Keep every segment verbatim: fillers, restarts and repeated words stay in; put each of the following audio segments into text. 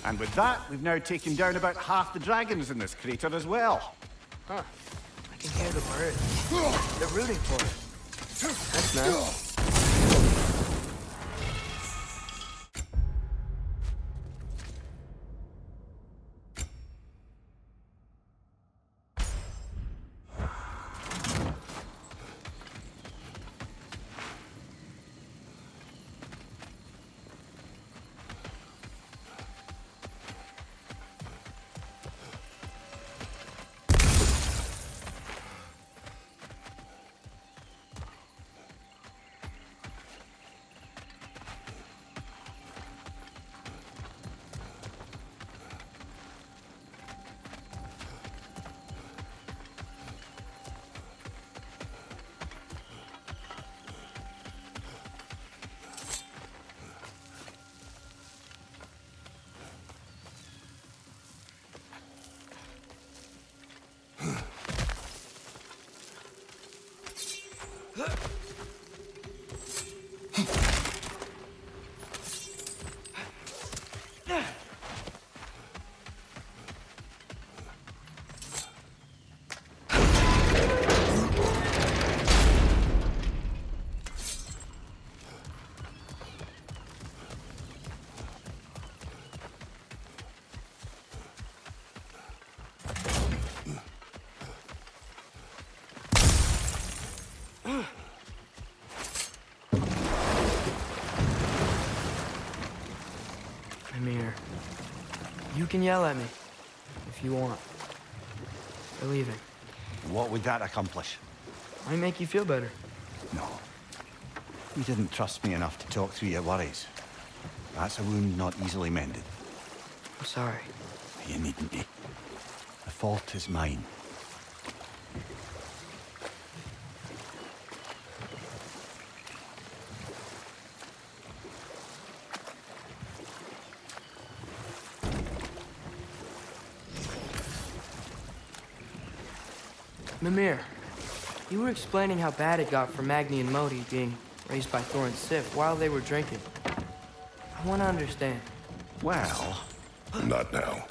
And with that, we've now taken down about half the dragons in this crater as well. Huh. I can hear the birds. They're rooting for it. That's nice. Mimir, you can yell at me if you want. We're leaving. What would that accomplish? Might make you feel better. No. You didn't trust me enough to talk through your worries. That's a wound not easily mended. I'm sorry. You needn't be. The fault is mine. Mimir, you were explaining how bad it got for Magni and Modi being raised by Thor and Sif while they were drinking. I want to understand. Well... Not now.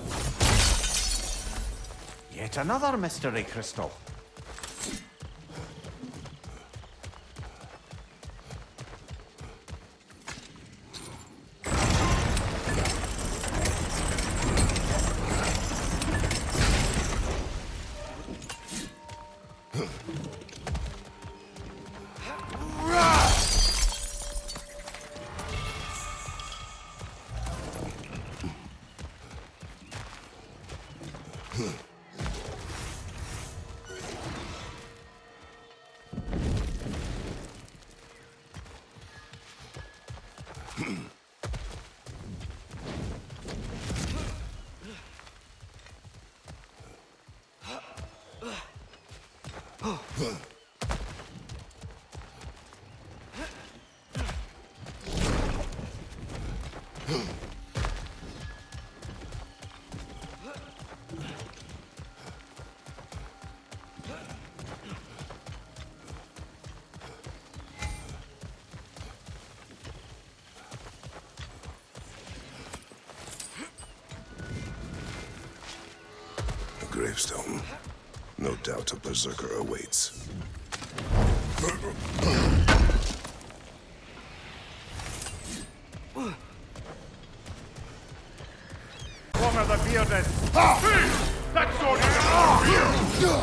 Yet another mystery crystal. Gravestone. No doubt a berserker awaits. One of the bearded. That's all you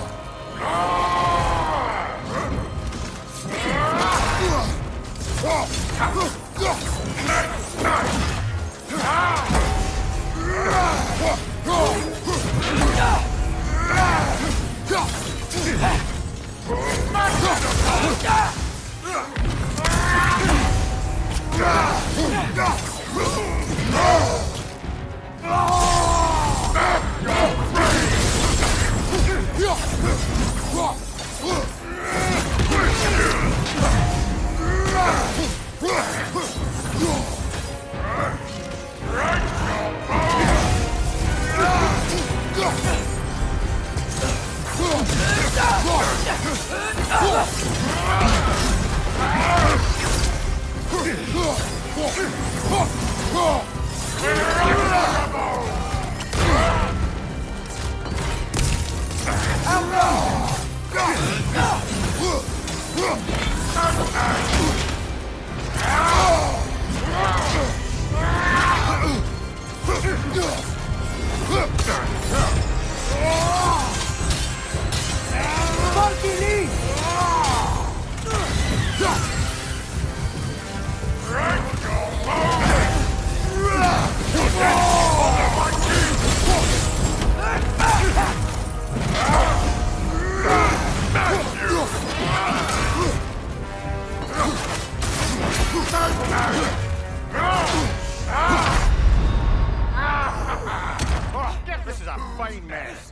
fine mess.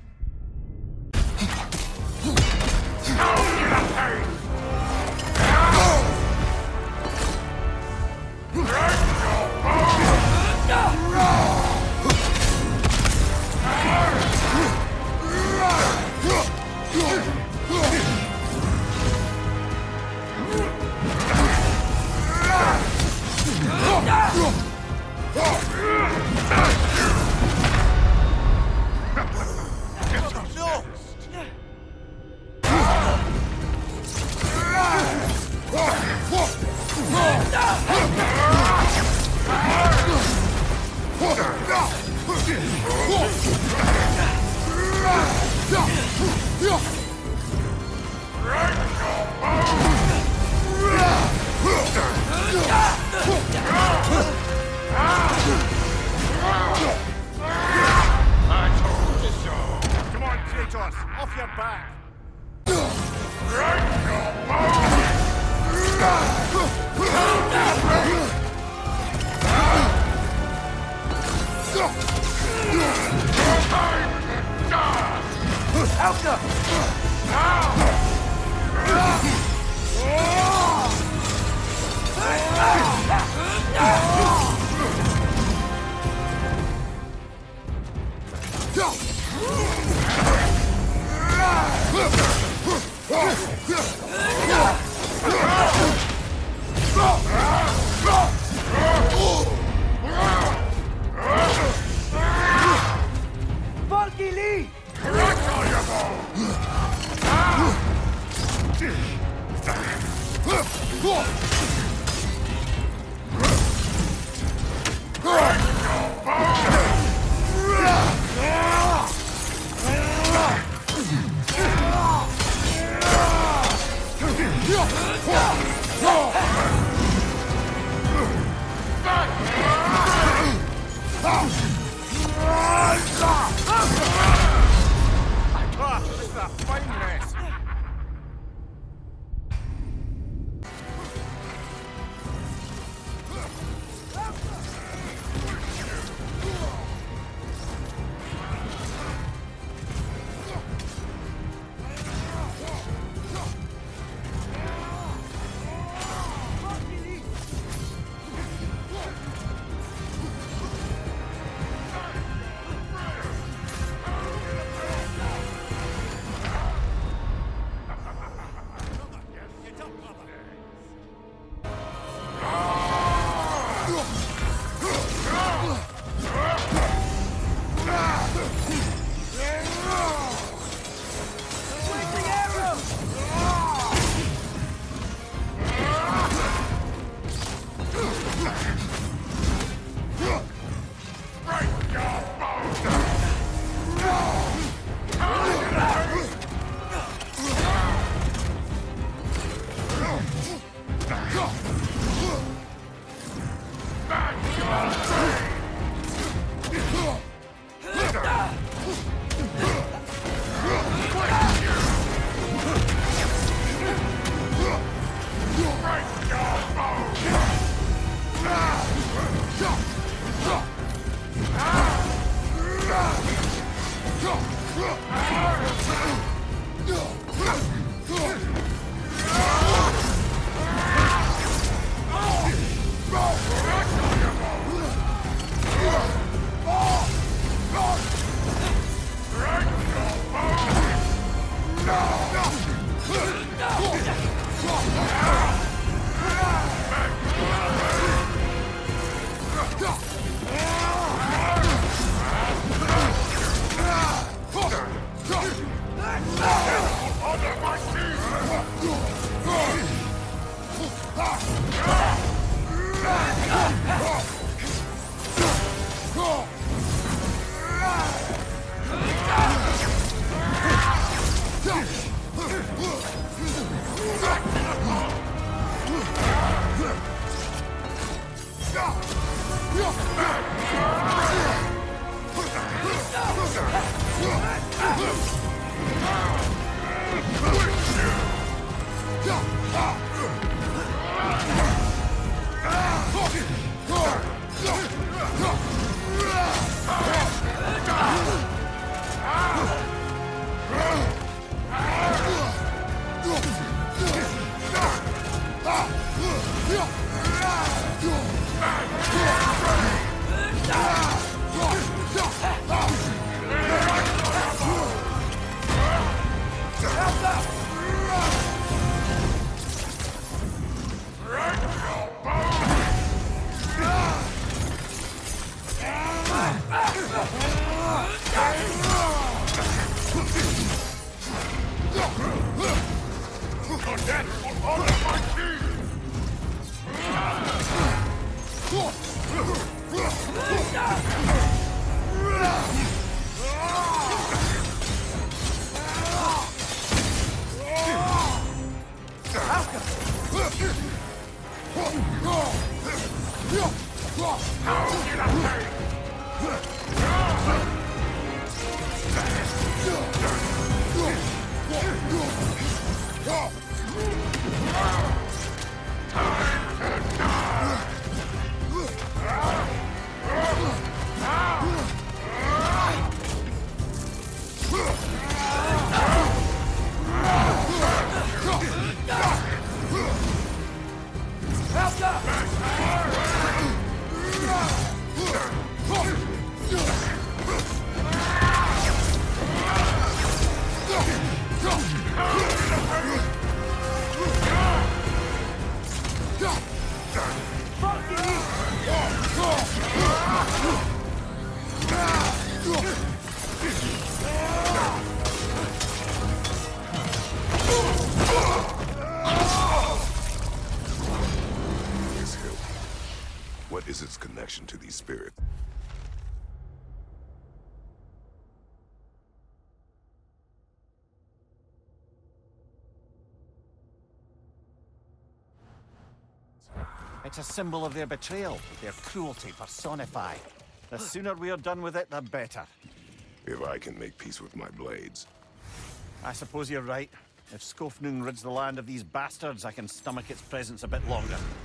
Off your back! Elka! Funky Lee! This is a fine mess. This hill. What is its connection to these spirits? It's a symbol of their betrayal, their cruelty personified. The sooner we're done with it, the better. If I can make peace with my blades. I suppose you're right. If Skofnung rids the land of these bastards, I can stomach its presence a bit longer.